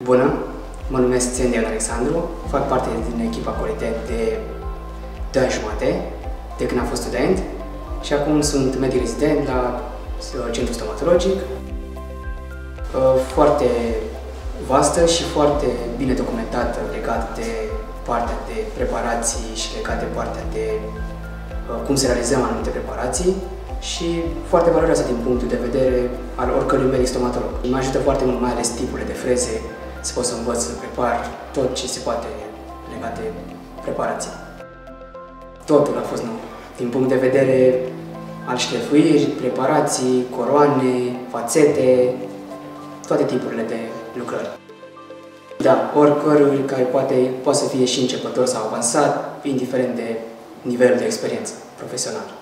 Bună, mă numesc Țendian Alexandru, fac parte din echipa Qualitet de 2 ani jumate, de când am fost student și acum sunt medic rezident la Centrul Stomatologic. Foarte vastă și foarte bine documentată legat de partea de preparații și legat de partea de cum se realizează anumite preparații și foarte valoroasă din punctul de vedere al oricărui medic stomatolog. Mă ajută foarte mult, mai ales tipurile de freze, să pot să învăț să prepar tot ce se poate legat de preparații. Totul a fost nou, din punct de vedere al șlefuiri, preparații, coroane, fațete, toate tipurile de lucrări. Da, oricărui care poate să fie și începător sau avansat, indiferent de nivelul de experiență profesională.